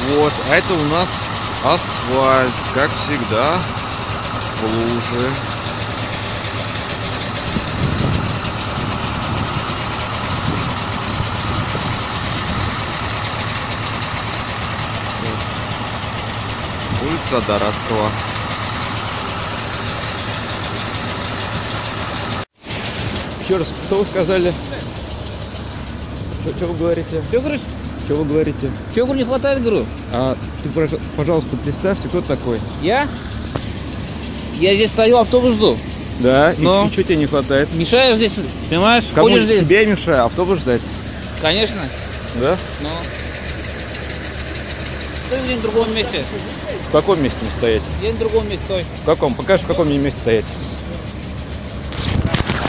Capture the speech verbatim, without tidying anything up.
Вот, а это у нас асфальт, как всегда, в луже. Улица Дарацкого. Еще раз, что вы сказали? Что вы говорите? Что говоришь? Что вы говорите? Чего, говорю, не хватает, говорю? А ты, пожалуйста, представься, кто такой? Я? Я здесь стою, автобус жду. Да? Но... И, и что тебе не хватает? Мешаешь здесь, понимаешь? Кому? Ходишь здесь. Тебе мешаю, автобус ждать? Конечно. Да? Но... Стой где-нибудь в другом месте. В каком месте мне стоять? Где-нибудь в другом месте стой. В каком? Покажи, в каком мне месте стоять.